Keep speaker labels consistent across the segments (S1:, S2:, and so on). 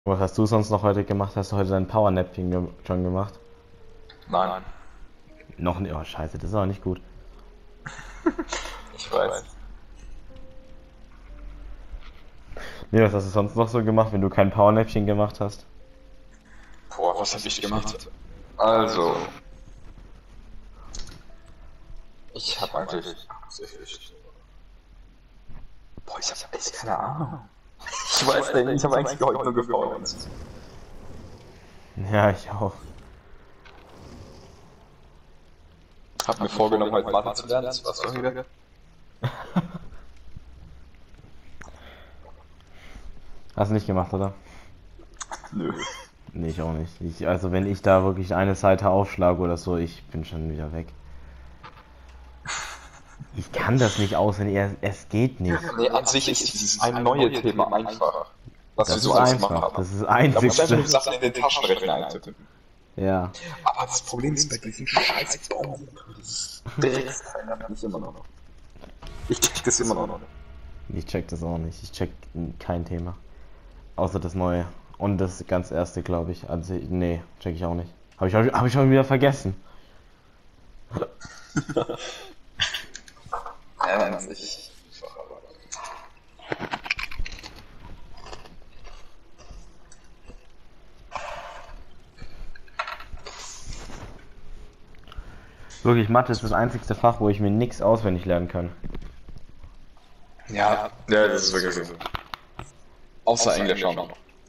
S1: Was hast du sonst noch heute gemacht? Hast du heute dein Powernap-Ding schon gemacht?
S2: Nein,
S1: Noch nicht. Oh, scheiße, das ist auch nicht gut.
S2: ich weiß.
S1: Nee, was hast du sonst noch so gemacht, wenn du kein Powernäpchen gemacht hast?
S2: Boah, was hab ich gemacht? Also, ich hab eigentlich. Boah, ich hab echt keine Ahnung. Ich weiß nicht, ich habe eigentlich heute nur gefaulenzt.
S1: Ja, ich auch.
S2: Hab mir vorgenommen, heute Mathe zu lernen, das war's doch wieder.
S1: Hast du nicht gemacht, oder?
S2: Nö.
S1: Nee, ich auch nicht. Also wenn ich da wirklich eine Seite aufschlage oder so, ich bin schon wieder weg. Ich kann das nicht auswendig, es geht nicht.
S2: Nee, an sich ist dieses ein neue Thema einfach. Was wir
S1: Das
S2: so
S1: ist
S2: alles gemacht
S1: einfach,
S2: haben.
S1: das ist das
S2: Da musst du einfach
S1: Einzigste.
S2: nur Sachen in den Taschenrechner eintippen.
S1: Ja.
S2: Aber das Problem ist bei diesem scheiß Baum, dieses Drecksteil hab ich immer noch. Ich check das immer noch.
S1: Ich check das auch nicht. Ich check kein Thema. Außer das neue. Und das ganz erste, glaube ich. Also, nee, check ich auch nicht. Hab ich schon wieder vergessen.
S2: Ja, an sich.
S1: Wirklich, Mathe ist das einzigste Fach, wo ich mir nichts auswendig lernen kann.
S2: Ja, das ist wirklich so. Außer Englisch auch noch.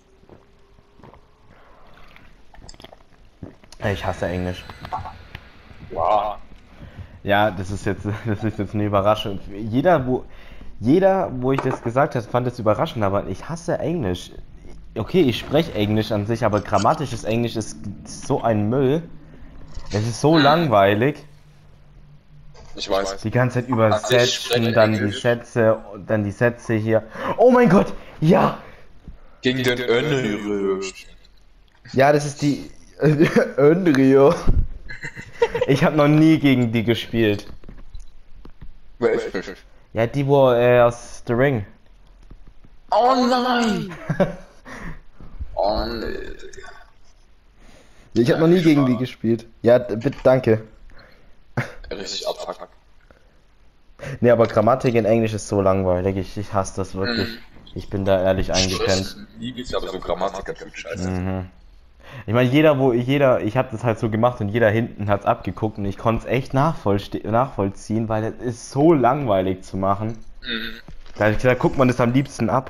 S1: Ich hasse Englisch.
S2: Wow.
S1: Ja, das ist jetzt eine Überraschung. Jeder, wo ich das gesagt habe, fand es überraschend, aber ich hasse Englisch. Okay, ich spreche Englisch an sich, aber grammatisches Englisch ist so ein Müll. Es ist so langweilig.
S2: Ich weiß.
S1: Die ganze Zeit
S2: Also ich
S1: übersetzen,
S2: spreche
S1: dann
S2: Englisch.
S1: die Sätze hier. Oh mein Gott, ja!
S2: Gegen den Önrö.
S1: Ja, das ist die Unreal. Ich habe noch nie gegen die gespielt.
S2: Welch?
S1: Ja, die wo aus The Ring.
S2: Oh nein! Oh nee.
S1: Ich habe noch nie gegen die gespielt. Ja, bitte, danke.
S2: Richtig abfuck.
S1: Nee, aber Grammatik in Englisch ist so langweilig. Ich hasse das wirklich. Ich bin da ehrlich eingepennt.
S2: Liebes, aber so Grammatiker tut scheiße.
S1: Ich meine, ich habe das halt so gemacht und jeder hinten hat's abgeguckt und ich konnte es echt nachvollziehen, weil es ist so langweilig zu machen. Da guckt man das am liebsten ab.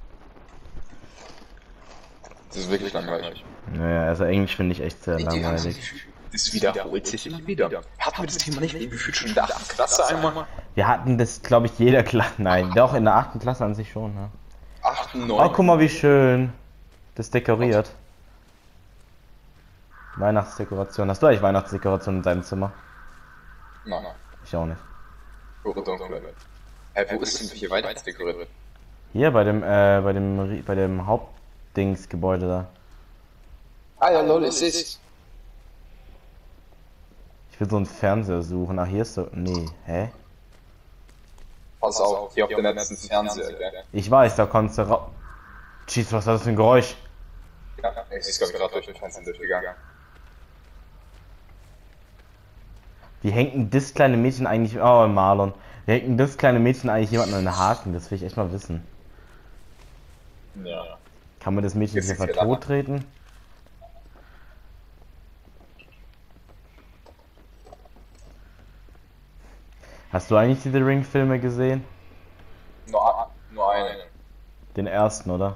S2: Das ist wirklich langweilig.
S1: Naja, also Englisch finde ich echt sehr langweilig.
S2: Das wiederholt sich immer wieder. Hatten wir das Thema nicht gefühlt schon in der 8. Klasse einmal?
S1: Wir hatten das, glaube ich, jeder Klasse. Nein, doch in der 8. Klasse an sich schon. Ja.
S2: 8, 9.
S1: Oh, guck mal, wie schön das dekoriert. Weihnachtsdekoration. Hast du eigentlich Weihnachtsdekoration in deinem Zimmer?
S2: Nein.
S1: Ich auch nicht.
S2: Wo ist denn hier Weihnachtsdekoriert?
S1: Hier bei dem Hauptdingsgebäude da.
S2: Ah ja, lol, ich seh's.
S1: Ich will so einen Fernseher suchen. Ach, hier ist so. Nee, hä?
S2: Pass auf, hier auf der letzten Fernseher, gell?
S1: Ich weiß, da konntest du raus. Jeez, was war das für ein Geräusch?
S2: Ja, ich seh's gerade durch den Fernseher durchgegangen.
S1: Wie hängt denn das kleine Mädchen eigentlich. Oh, Marlon. Wie hängt denn das kleine Mädchen eigentlich jemanden an den Haken? Das will ich echt mal wissen.
S2: Ja.
S1: Kann man das Mädchen
S2: Ist
S1: hier
S2: jetzt hier
S1: tot treten? Hast du eigentlich die The Ring-Filme gesehen?
S2: Nur eine.
S1: Den ersten, oder?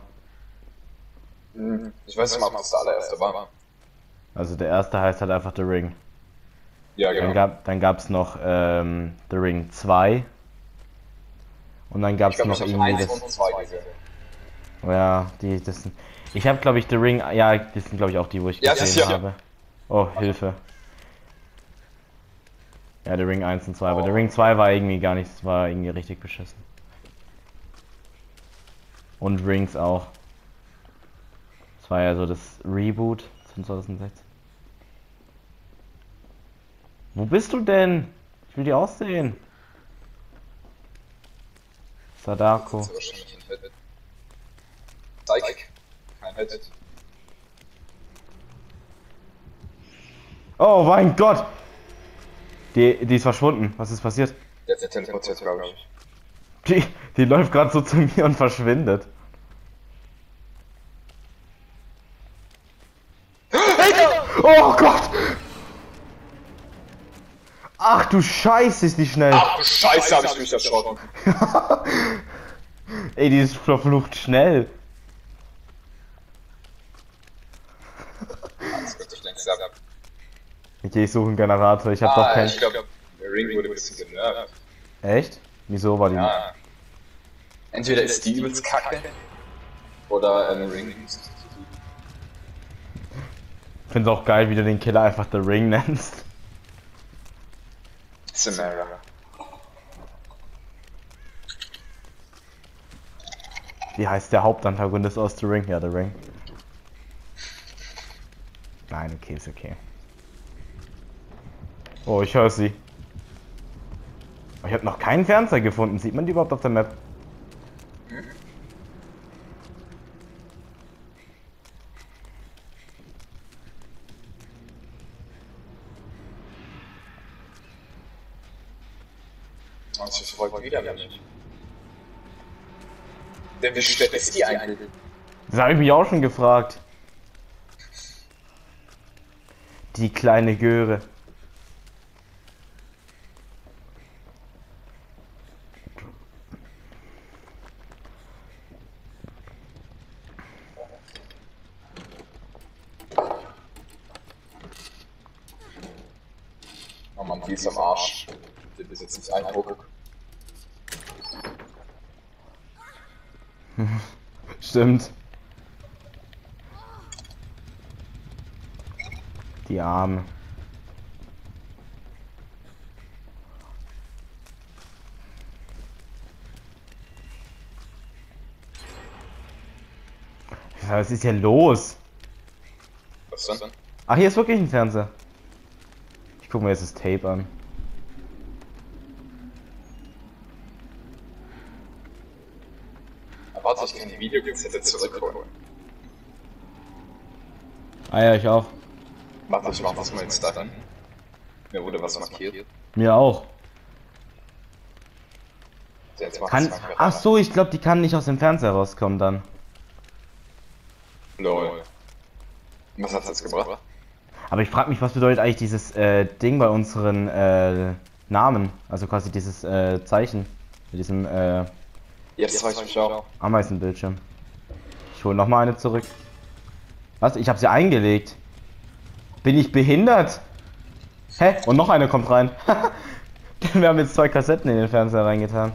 S2: Ich weiß nicht mal, ob das der allererste war.
S1: Also der erste heißt halt einfach The Ring.
S2: Ja, genau.
S1: Dann gab's noch The Ring 2. Und dann gab's noch irgendwie
S2: 1
S1: das.
S2: und 2 gesehen.
S1: Ja, das sind. Ich habe glaube ich The Ring. Ja, das sind glaube ich auch die, wo ich
S2: Ja, das
S1: gesehen
S2: hier.
S1: habe. Oh, Hilfe. Ja, The Ring 1 und 2, aber The Ring 2 war irgendwie gar nichts, war irgendwie richtig beschissen. Und Rings auch. Das war ja so das Reboot von 2016. Wo bist du denn? Ich will die aussehen. Sadako.
S2: Zeig. Kein
S1: Oh mein Gott! Die ist verschwunden. Was ist passiert?
S2: Jetzt teleportiert, glaube ich.
S1: Die läuft gerade so zu mir und verschwindet. Oh Gott! Ach du Scheiße, ist die schnell.
S2: Ach du Scheiße, hab ich mich erschrocken.
S1: Ey, die ist verflucht schnell.
S2: Das wird dich längst ab.
S1: Okay, ich suche einen Generator. Ich hab doch keinen.
S2: Ich glaube, der Ring wurde ein bisschen genervt.
S1: Echt? Wieso war die?
S2: Ja. Entweder ist die übelst kacke oder Ring.
S1: Ich find's auch geil, wie du den Killer einfach The Ring nennst.
S2: Samara.
S1: Wie heißt der Hauptantagonist aus The Ring? Ja, The Ring. Nein, okay, ist okay. Oh, ich höre sie. Oh, ich habe noch keinen Fernseher gefunden. Sieht man die überhaupt auf der Map?
S2: Das wollte wieder nicht. Denn wie schlecht ist die eigentlich?
S1: Das habe ich mich auch schon gefragt. Die kleine Göre.
S2: Oh Mann, die ist am Arsch. Wir besitzen nicht Eindruck.
S1: Stimmt. Die Arme. Ja, was ist hier los?
S2: Was denn?
S1: Ach, hier ist wirklich ein Fernseher. Ich gucke mir jetzt das Tape an.
S2: Warte, ich kann die Videokassette zurückholen.
S1: Ah ja, ich auch.
S2: Warte, ich mach das mal jetzt dann. Mir wurde was markiert.
S1: Mir auch.
S2: Jetzt mach
S1: Kann.
S2: das mal
S1: Ach so, ich glaube, die kann nicht aus dem Fernseher rauskommen dann.
S2: Lol. Was hat's jetzt gebracht?
S1: Aber ich frage mich, was bedeutet eigentlich dieses Ding bei unseren Namen? Also quasi dieses Zeichen mit diesem
S2: Jetzt weiß ich mich auch.
S1: Ameisenbildschirm. Ich hole nochmal eine zurück. Was? Ich habe sie eingelegt. Bin ich behindert? Hä? Und noch eine kommt rein. Wir haben jetzt 2 Kassetten in den Fernseher reingetan.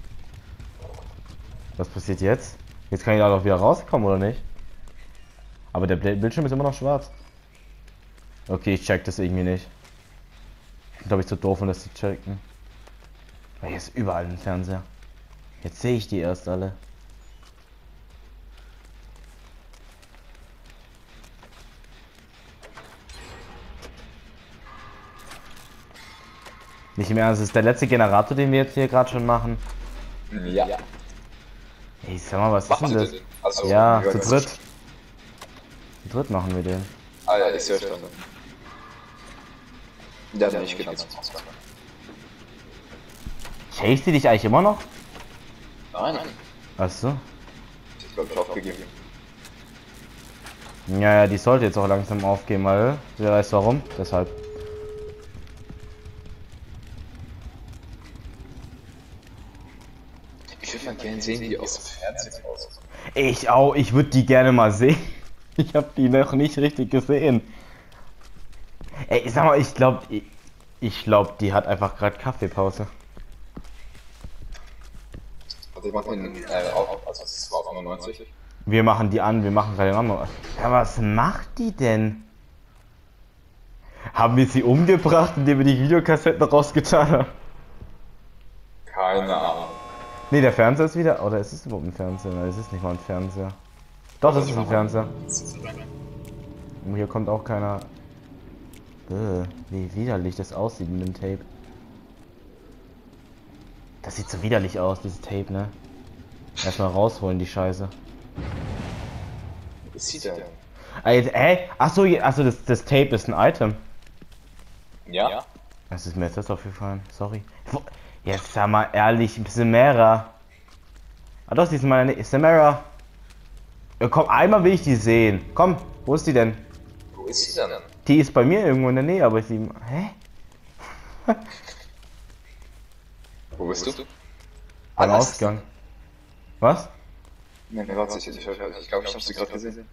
S1: Was passiert jetzt? Jetzt kann ich da doch wieder rauskommen, oder nicht? Aber der Bildschirm ist immer noch schwarz. Okay, ich check das irgendwie nicht. Ich bin, glaube ich, zu doof, um das zu checken. Weil hier ist überall ein Fernseher. Jetzt sehe ich die erst alle. Nicht mehr, das ist der letzte Generator, den wir jetzt hier gerade schon machen.
S2: Ja.
S1: Ey, sag mal, was ist denn das?
S2: Also,
S1: Ja, zu dritt. Zu dritt machen wir den.
S2: Ah ja, ich sehe schon. Der hat nicht genannt.
S1: Chase die dich eigentlich immer noch?
S2: Nein.
S1: Achso.
S2: Ich glaube, ich aufgegeben.
S1: Ja, die sollte jetzt auch langsam aufgehen, weil wer weiß warum. Deshalb.
S2: Ich würde mal gerne sehen, wie die aus dem Fernsehen aussieht.
S1: Ich auch, ich würde die gerne mal sehen. Ich habe die noch nicht richtig gesehen. Ey, sag mal, ich glaube, die hat einfach gerade Kaffeepause.
S2: Also ich mach den, also es war auf 91.
S1: Wir machen die an, wir machen gerade den anderen. Ja, was macht die denn? Haben wir sie umgebracht, indem wir die Videokassetten rausgetan haben?
S2: Keine Ahnung.
S1: Ne, der Fernseher ist wieder. Oder ist es überhaupt ein Fernseher? Nein, es ist nicht mal ein Fernseher. Doch, das ist ein Fernseher. Und hier kommt auch keiner. Wie widerlich das aussieht mit dem Tape. Das sieht so widerlich aus, dieses Tape, ne? Erstmal rausholen, die Scheiße.
S2: ist sie denn?
S1: Achso, achso, das Tape ist ein Item.
S2: Ja?
S1: Das ist mir jetzt das aufgefallen, sorry. Jetzt sag mal ehrlich, ein bisschen Samara. Ah doch, sie ist meine Samara. Ja, komm, einmal will ich die sehen. Komm, wo ist die denn?
S2: Wo ist sie denn?
S1: Die ist bei mir irgendwo in der Nähe, aber ich sie. Hä?
S2: Wo bist du?
S1: Am Ausgang. Was?
S2: Nein, warte, ich glaube, ich hab sie gerade gesehen.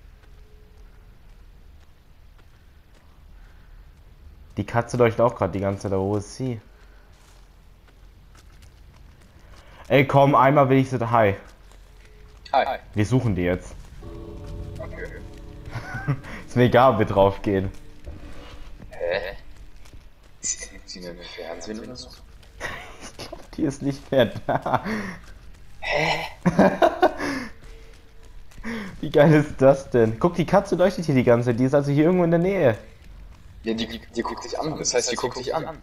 S1: Die Katze leuchtet auch gerade die ganze Zeit, wo ist sie? Ey, komm, einmal will ich sie. Hi.
S2: Hi.
S1: Wir suchen die jetzt.
S2: Okay.
S1: Ist mir egal, ob wir drauf gehen.
S2: Hä? Ist sie denn im Fernsehen oder so?
S1: Ich glaube, die ist nicht mehr da.
S2: Hä?
S1: Wie geil ist das denn? Guck, die Katze leuchtet hier die ganze Zeit. Die ist also hier irgendwo in der Nähe.
S2: Ja, die guckt dich an. Das heißt, die guckt dich an.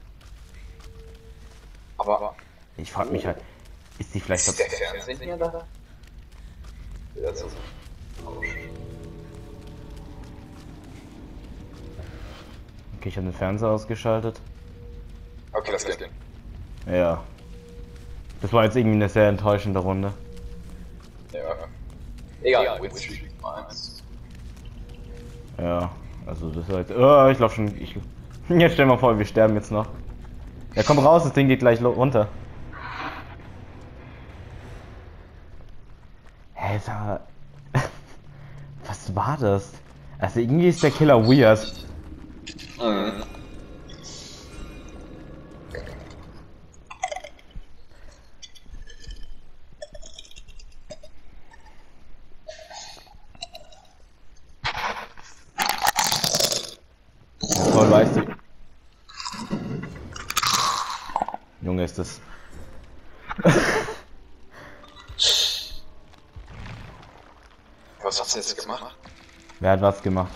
S2: Aber
S1: Ich frag mich halt, ist die vielleicht...
S2: ist der Fernsehen hier da? Ja, das ist
S1: Okay, ich habe den Fernseher ausgeschaltet.
S2: okay, das geht.
S1: Ja. Das war jetzt irgendwie eine sehr enttäuschende Runde.
S2: Ja. Egal, Win Streak 1.
S1: Ja, also das war jetzt... Oh, ich lauf schon... Jetzt stell mal vor, wir sterben jetzt noch. Ja, komm raus, das Ding geht gleich runter. Hä, was war das? Also irgendwie ist der Killer weird.
S2: Mhm.
S1: Ja, toll, weißt du. Junge, ist das...
S2: Was hast du jetzt gemacht?
S1: Wer hat was gemacht?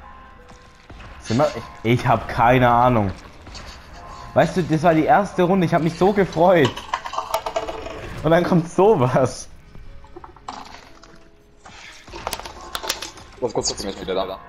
S1: Ich habe keine Ahnung. Weißt du, das war die erste Runde, ich habe mich so gefreut. Und dann kommt sowas.
S2: Was kurz, ich bin jetzt wieder da.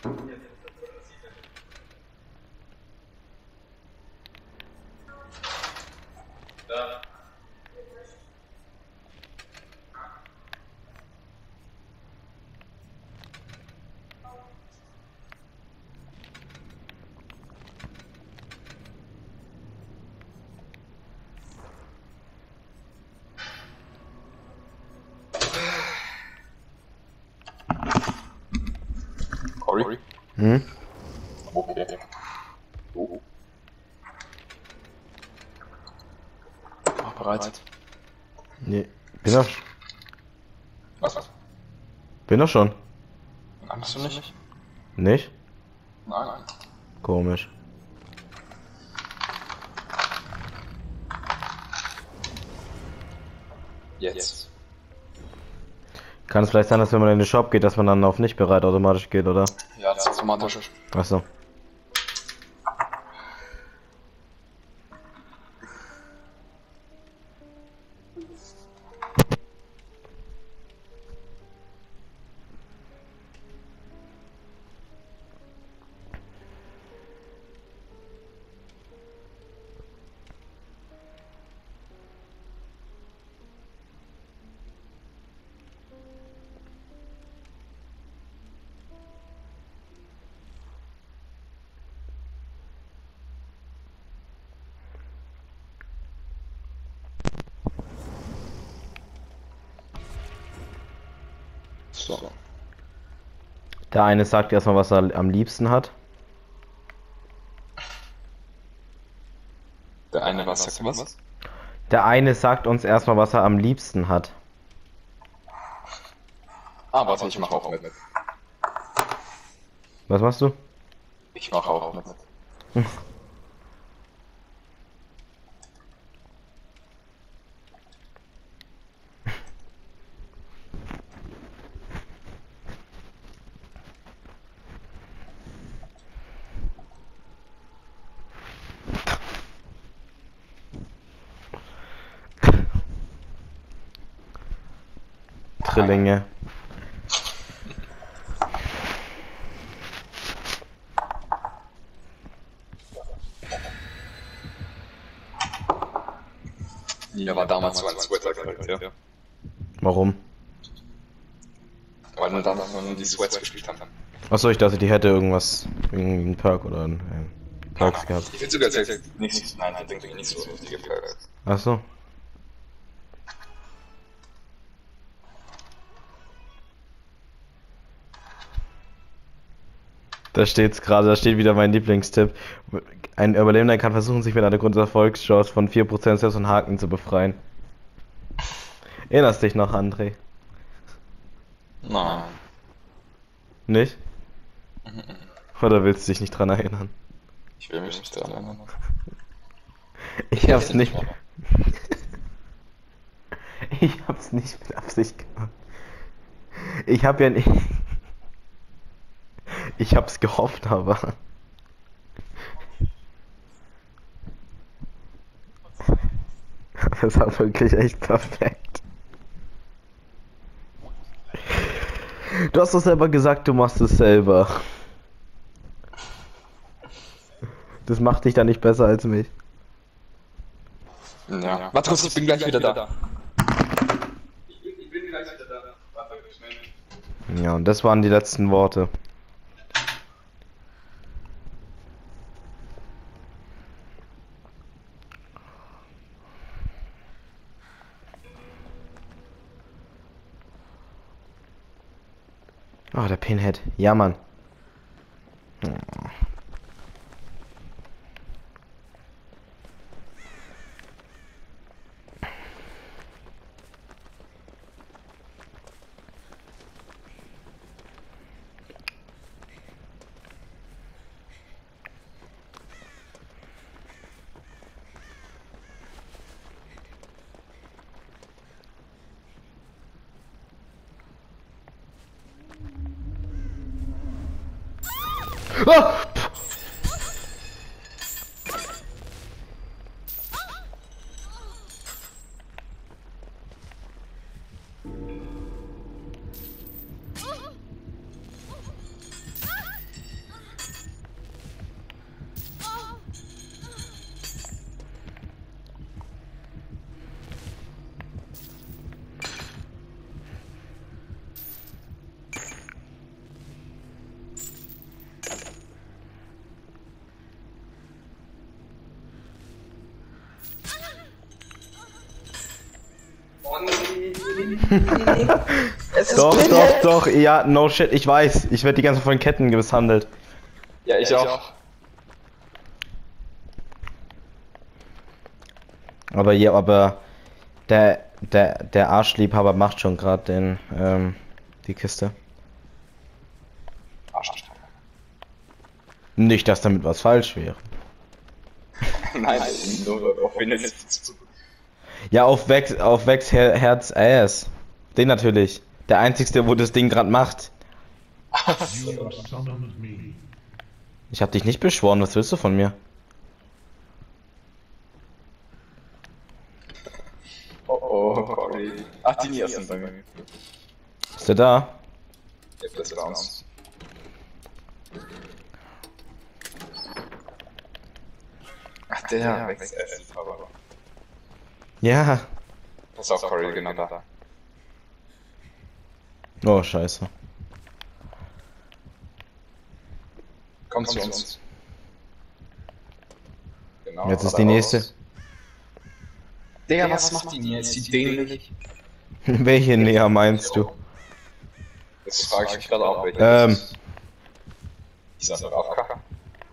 S2: Cory?
S1: Hm?
S2: Okay. Oh. Mach bereit.
S1: Nee. Bin doch,
S2: Was?
S1: bin doch schon.
S2: Angst du nicht?
S1: Nicht?
S2: Nein.
S1: Komisch.
S2: Jetzt.
S1: Kann es vielleicht sein, dass wenn man in den Shop geht, dass man dann auf nicht bereit automatisch geht, oder?
S2: Ja, das ist automatisch.
S1: Achso.
S2: So.
S1: Der eine sagt erstmal, was er am liebsten hat.
S2: Der eine was sagt was?
S1: Der eine sagt uns erstmal, was er am liebsten hat.
S2: Ah, warte, ich mach auch mit.
S1: Was machst du?
S2: Ich mach auch mit.
S1: Trillinge.
S2: Ja, war damals so ein Sweater-Charakter.
S1: Warum?
S2: Weil wir damals nur die Sweats gespielt haben.
S1: Achso, ich dachte, die hätte irgendeinen Perk oder einen Perks gehabt.
S2: Ich finde sogar tatsächlich nicht, nein, ich denke nicht so lustige Perks.
S1: Achso. Da steht's gerade, da steht wieder mein Lieblingstipp. Ein Überlebender kann versuchen, sich mit einer Grunderfolgschance von 4% selbst von Haken zu befreien. Erinnerst dich noch, André?
S2: Nein.
S1: Nicht? Oder willst du dich nicht dran erinnern?
S2: Ich will mich nicht dran erinnern.
S1: Ich hab's nicht. Ich hab's nicht mit Absicht gemacht. Ich hab ja nicht. Ich hab's gehofft, aber. Das war wirklich echt perfekt. Du hast doch selber gesagt, du machst es selber. Das macht dich dann nicht besser als mich.
S2: Ja. Warte kurz, ich bin gleich wieder da. Ich bin gleich wieder da. Warte, schnell.
S1: Ja, und das waren die letzten Worte. Oh, der Pinhead. Ja, Mann. Ah!
S2: Es ist
S1: Doch,
S2: Pinhead.
S1: doch, ja, no shit, ich weiß. Ich werde die ganze Zeit von Ketten misshandelt.
S2: Ja, ich auch.
S1: Aber ja, aber der Arschliebhaber macht schon gerade die Kiste.
S2: Arschloch.
S1: Nicht, dass damit was falsch wäre.
S2: Nein, nur auf wen ist.
S1: Ja, auf Vex Herz Ass. Den natürlich. Der einzigste, wo das Ding gerade macht. Ich hab dich nicht beschworen, was willst du von mir?
S2: Oh, Cory. Ach, die Nias sind bei mir.
S1: Ist der da?
S2: Ja, das war uns. Ach, der Wechsel-Liebhaber.
S1: Ja.
S2: Das ist auch Cory, genau da.
S1: Oh, scheiße.
S2: Komm zu uns. Genau.
S1: Jetzt ist die nächste.
S2: Digga, was macht die Nia? Ist die dämlich?
S1: Welche näher meinst du?
S2: Das frage ich mich gerade auch. Welche die sind doch auch Kacke.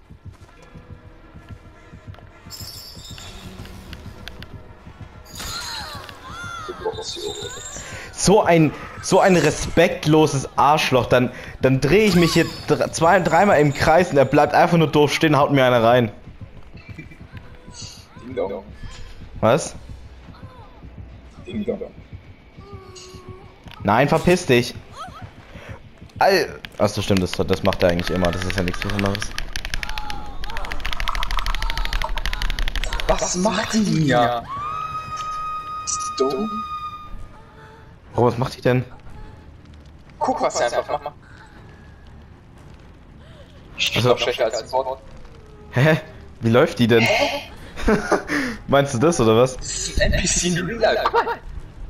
S1: So ein respektloses Arschloch. Dann drehe ich mich hier dreimal im Kreis und er bleibt einfach nur doof stehen, haut mir eine rein.
S2: Ding Dong.
S1: Was?
S2: Ding Dong.
S1: Nein, verpiss dich. Achso, stimmt, das macht er eigentlich immer. Das ist ja nichts Besonderes.
S2: Was macht die Nia? Ist die dumm?
S1: Oh, was macht die denn?
S2: Guck, was sie einfach macht.
S1: Also,
S2: Schlechter als ein Wort.
S1: hä? Wie läuft die denn? Meinst du das oder was?
S2: Das ist ein NPC in Real Life. Guck mal.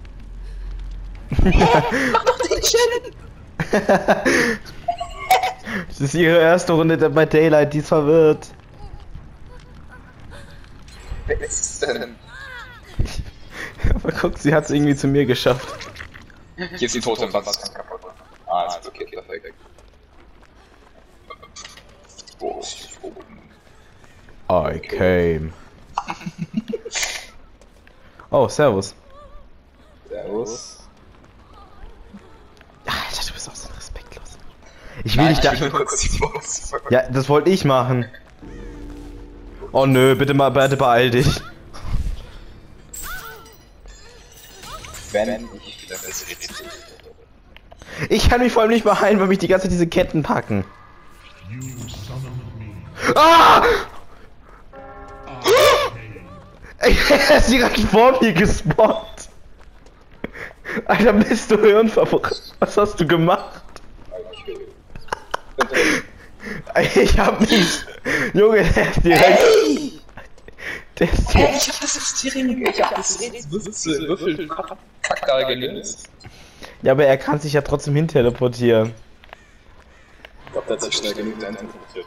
S2: Mach doch den Challenge!
S1: Das ist ihre erste Runde bei Daylight, die ist verwirrt.
S2: Wer ist es denn?
S1: Aber guck, sie hat es irgendwie zu mir geschafft.
S2: Hier ist die Totem, was ist kaputt? Ah, ist okay, perfekt.
S1: I came. Oh, servus.
S2: Servus.
S1: Alter, du bist auch so respektlos. Ich will dich da...
S2: nur kurz die Box.
S1: Ja, das wollte ich machen. Oh nö, bitte beeil dich.
S2: Wenn ich wieder das Rätsel.
S1: Ich kann mich vor allem nicht beeilen, weil mich die ganze Zeit diese Ketten packen. Ah! Er ist direkt vor mir gespawnt. Alter, bist du hirnverbrannt? Was hast du gemacht? Ich hab mich... Junge, der ist direkt... Der ist
S2: Hey, ich hab das Rätsel, ich hab das Rätsel Würfel Kack da gelöst.
S1: Ja, aber er kann sich ja trotzdem hin teleportieren.
S2: Ich glaub, der hat sich schnell genug dahin teleportiert.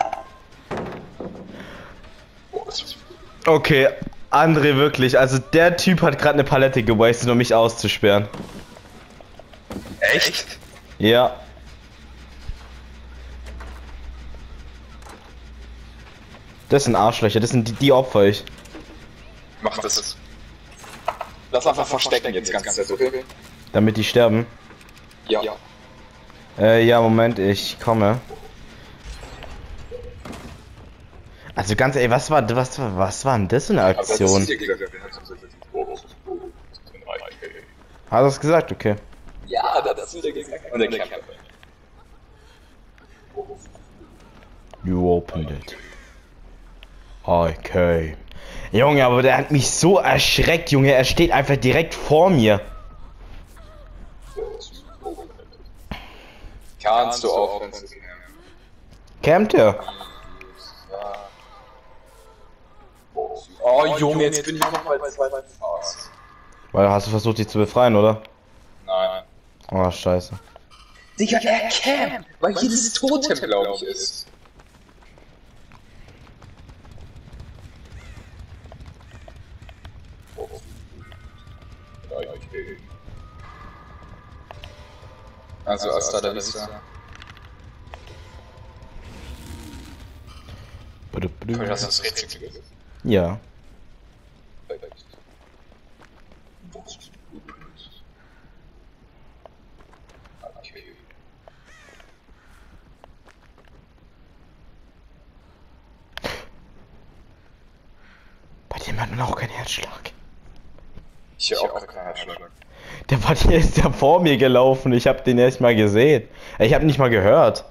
S1: Okay, André, wirklich. Also der Typ hat gerade eine Palette gewastet, um mich auszusperren.
S2: Echt?
S1: Ja. Das sind Arschlöcher, das sind die Opfer ich.
S2: Mach das. Lass einfach verstecken jetzt ganz Zeit, okay?
S1: Damit die sterben.
S2: Ja.
S1: Ja, Moment, ich komme. Also ganz ehrlich, was war denn das für eine Aktion? Hat er es gesagt? Okay.
S2: Ja, das ist wieder gesagt. Und der Camper.
S1: You opened it. Okay. Junge, aber der hat mich so erschreckt, Junge. Er steht einfach direkt vor mir.
S2: Kannst du aufhören zu campen?
S1: Campt er?
S2: Oh Junge, jetzt bin ich nochmal zweimal fast.
S1: Weil hast du versucht, dich zu befreien, oder?
S2: Nein.
S1: Oh, scheiße.
S2: Digga, er campt! Weil jedes Totem, glaube ich, ist. Also Hasta la Vista. Hast du das Rätsel gelöst?
S1: Ja. Bei dem hat man auch keinen Herzschlag.
S2: Ich höre auch keinen Herzschlag.
S1: Der ist ja vor mir gelaufen. Ich habe den erst mal gesehen. Ich habe nicht mal gehört.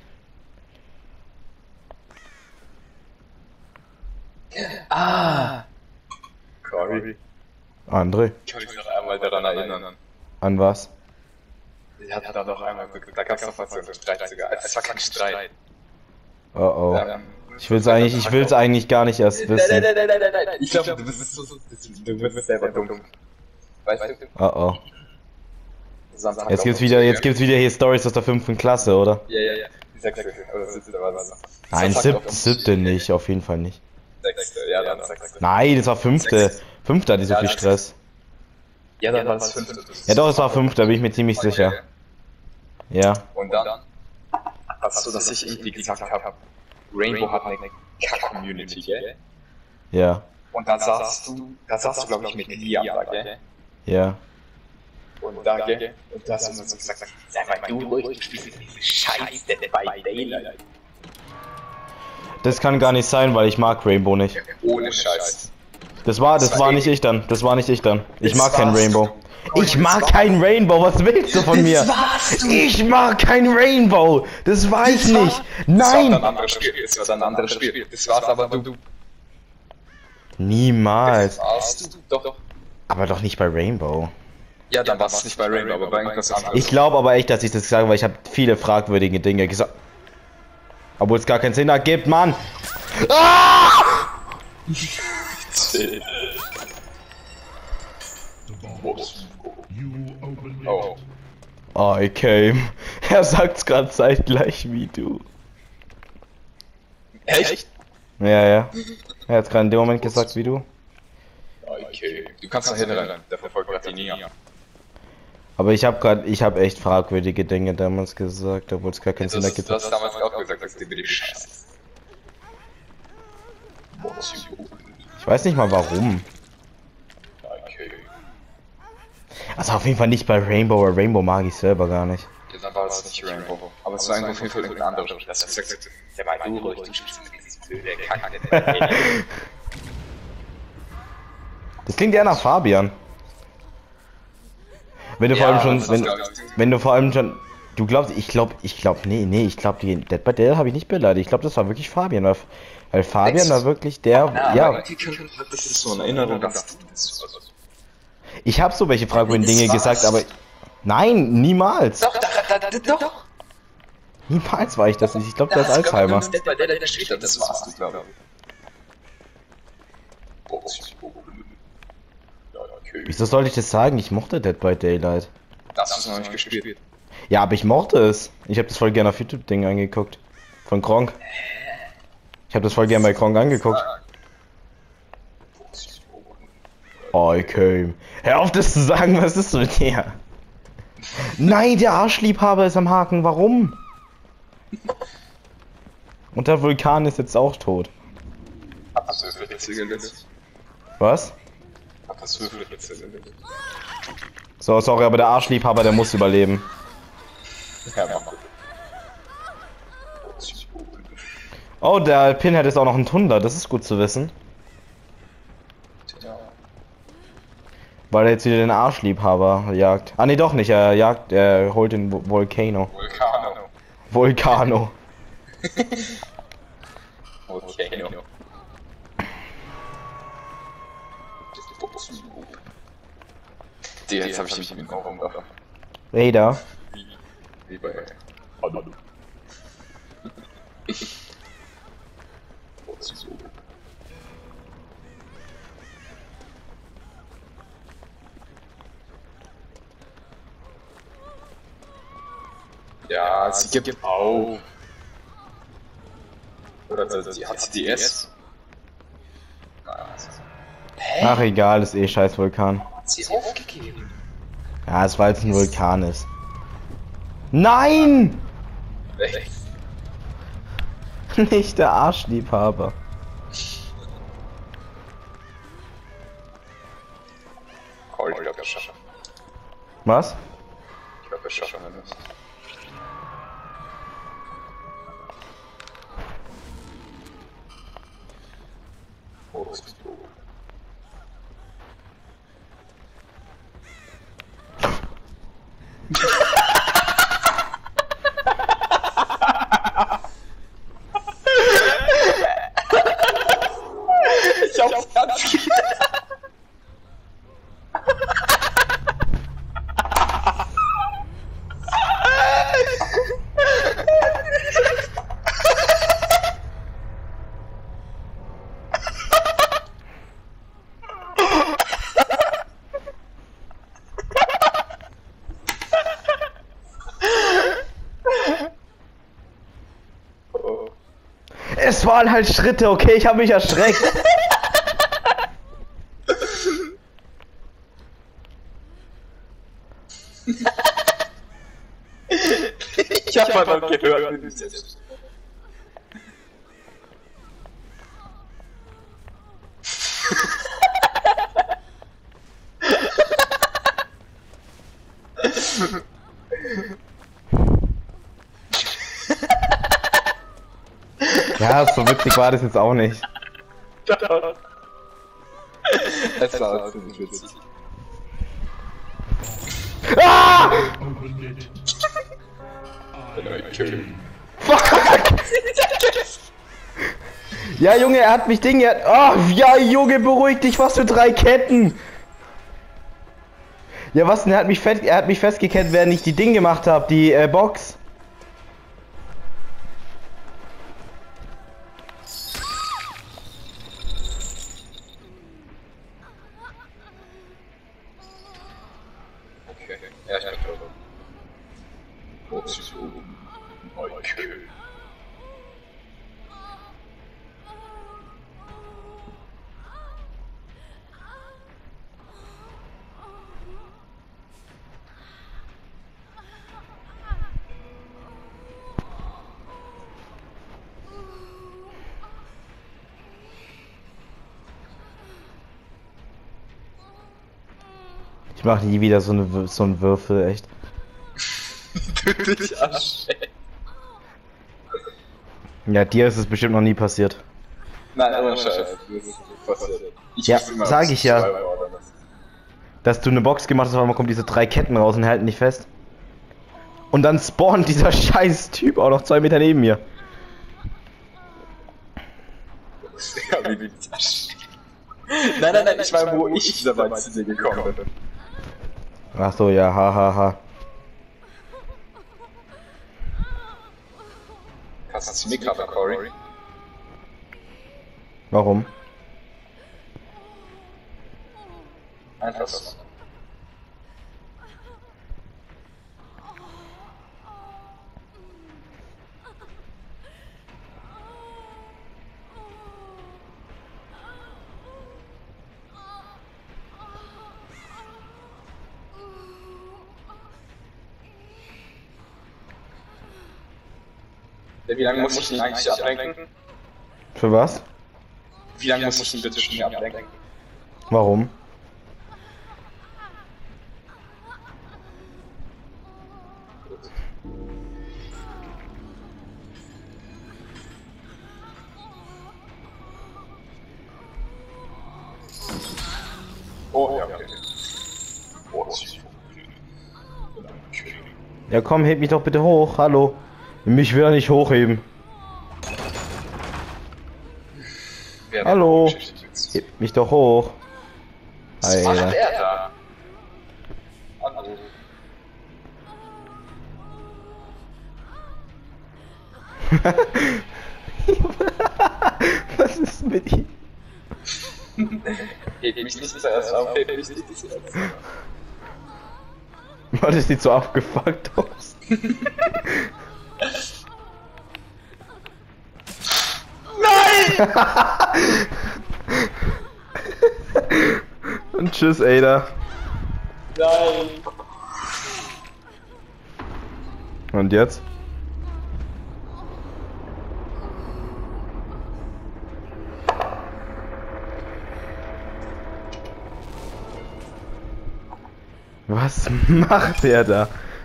S2: Ah! Cory.
S1: André.
S2: Ich kann mich noch einmal daran erinnern.
S1: An was?
S2: Ich hatte da noch einmal, da gab es noch was zu Streit sogar. Es war kein Streit.
S1: Oh oh. Ich will's eigentlich gar nicht erst wissen.
S2: Nein. Ich glaube, du bist selber dumm. Weißt du?
S1: Oh oh. Jetzt gibt's wieder hier Stories aus der 5. Klasse, oder?
S2: Ja. Die 6. oder 7. war das.
S1: Nein, 7. nicht, auf jeden Fall nicht.
S2: 6. Ja, dann 6.
S1: Nein, das war 5. 5. hatte so viel Stress.
S2: Ja, dann war das 5.
S1: Ja doch, es war 5. bin ich mir ziemlich sicher. Ja.
S2: Und dann war es so, dass ich irgendwie gesagt habe, Rainbow hat eine Kack-Community, gell?
S1: Ja.
S2: Und da saßt du glaube ich mit Lia, gell?
S1: Ja.
S2: Und da, gell? Und da hast du so gesagt, sag mal, du spielst diese Scheiße bei Daylight.
S1: Das kann gar nicht sein, weil ich mag Rainbow nicht.
S2: Ohne Scheiß.
S1: Das war nicht ich dann. Ich mag kein Rainbow. Ich mag kein Rainbow, was willst du von mir? Ich mag kein Rainbow! Das war ich nicht! Nein!
S2: Das war ein anderes Spiel. Das war's aber du.
S1: Niemals.
S2: Das warst du doch.
S1: Aber doch nicht bei Rainbow.
S2: Ja, dann war's nicht bei Rainbow, aber bei irgendwas anderes.
S1: Ich glaube aber echt, dass ich das sage, weil ich habe viele fragwürdige Dinge gesagt. Obwohl es gar keinen Sinn ergibt, Mann! Ah!
S2: Oh.
S1: I came. Er sagt's gerade zeitgleich wie du.
S2: Echt?
S1: Ja. Er hat's gerade in dem Moment gesagt wie du.
S2: Okay. Du kannst da hinten rein. Der verfolgt gerade die Nia.
S1: Aber ich hab echt fragwürdige Dinge damals gesagt, obwohl es gar keinen Sinn ergibt.
S2: Du hast damals auch gesagt, dass die mir die Scheiße.
S1: Ich weiß nicht mal warum.
S2: Okay.
S1: Also auf jeden Fall nicht bei Rainbow, weil Rainbow mag ich selber gar nicht.
S2: Ja, dann war es nicht Rainbow. Aber es war auf jeden Fall irgendein anderes. Das hast gesagt, der war du ruhig, du spielst dieses blöde Kacke.
S1: Das klingt eher nach Fabian. Wenn du vor allem schon, wenn du vor allem schon, du glaubst, ich glaube, nee, ich glaube, die Dead by Daylight habe ich nicht beleidigt. Ich glaube, das war wirklich Fabian, weil Fabian war wirklich der, ja.
S2: Das ist so eine Erinnerung, dass
S1: Ich habe so welche fragwürdigen Dinge gesagt, aber nein, niemals.
S2: Doch.
S1: Niemals war ich das nicht. Ich glaube, das ist Alzheimer.
S2: Dead by Daylight steht, das warst du, glaube ich.
S1: Wieso sollte ich das sagen? Ich mochte Dead by Daylight.
S2: Das hast du noch nicht gespielt.
S1: Ja, aber ich mochte es. Ich habe das voll gerne auf YouTube-Ding angeguckt. Von Kronk. Ich habe das voll gerne bei Kronk angeguckt. I came. Hör auf, das zu sagen, was ist mit dir? Nein, der Arschliebhaber ist am Haken. Warum? Und der Vulkan ist jetzt auch tot.
S2: Hast du das Rätsel gelöst?
S1: Was?
S2: Hast du das Rätsel gelöst?
S1: So, sorry, aber der Arschliebhaber, der muss überleben.
S2: Ja, mach.
S1: Oh, der Pinhead ist auch noch ein Tunder, das ist gut zu wissen. Weil er jetzt wieder den Arschliebhaber jagt. Ah, nee, doch nicht, er holt den Volcano. Volcano.
S2: Jetzt habe ich nicht mit Ohren gemacht.
S1: Raider.
S2: Wie bei Ja, sie gibt auf. Oder hat sie DS?
S1: Ach egal, ist eh scheiß Vulkan.
S2: Hat sie aufgegeben?
S1: Ja, es weil es ein Vulkan ist. Nein!
S2: Rechts.
S1: Nicht der Arschliebhaber.
S2: Call, ich glaube, wir schaffen.
S1: Was?
S2: Ich glaube, wir schaffen das. Oh, das ist doof. Ich hab's ganz
S1: Es waren halt Schritte, okay? Ich habe mich erschreckt.
S2: Ich hab mal gehört, wie du es jetzt.
S1: Ja, so witzig war das jetzt auch nicht.
S2: Es war ziemlich witzig.
S1: Ah!
S2: Fuck!
S1: Ja, Junge, er hat mich Ding. Oh, ja, Junge, beruhig dich, was für 3 Ketten. Ja, was denn? Er hat mich festgekettet, während ich die Ding gemacht habe, die Box.
S2: Okay, ja, ich bin tot. Oh, sie ist oben. Okay.
S1: Ich mache nie wieder so einen Würfel, echt.
S2: Du dich anstellen.
S1: Ja, dir ist es bestimmt noch nie passiert.
S2: Nein, aber Scheiß. Das ist passiert.
S1: Ja, sag ich ja. Dass du eine Box gemacht hast, aber man kommt diese 3 Ketten raus und halten nicht fest. Und dann spawnt dieser scheiß Typ auch noch 2 Meter neben mir.
S2: Ja, wie du dich anstellen. Nein, ich meine, wo ich dieser weit zu dir gekommen bin.
S1: Ach so, ja, hahaha.
S2: Kannst du zu mir krabbeln, Cory?
S1: Warum?
S2: Einfach so. Wie lange muss ich ihn eigentlich ablenken?
S1: Für was?
S2: Wie lange muss ich ihn bitte schon ablenken?
S1: Warum?
S2: Oh, ja, okay. Oh,
S1: Ja komm, heb mich doch bitte hoch, hallo. Mich will er nicht hochheben. Hallo. Heb mich doch hoch.
S2: Was macht
S1: Alter.
S2: der da? Hallo.
S1: Was ist mit ihm?
S2: Heb mich nicht zuerst auf, heb mich nicht zuerst.
S1: War das sieht so abgefuckt aus.
S2: Nein!
S1: Und tschüss, Ada.
S2: Nein!
S1: Und jetzt? Was macht der da?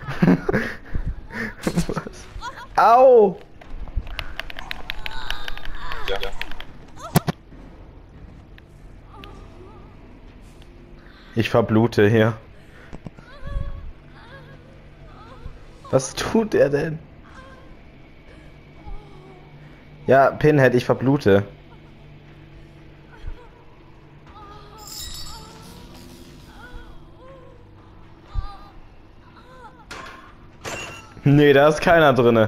S1: Was? Au!
S2: Ja.
S1: Ich verblute hier. Was tut er denn? Ja, Pinhead, ich verblute. Nee, da ist keiner drinne.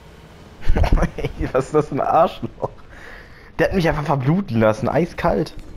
S1: Was ist das für ein Arschloch? Der hat mich einfach verbluten lassen, eiskalt.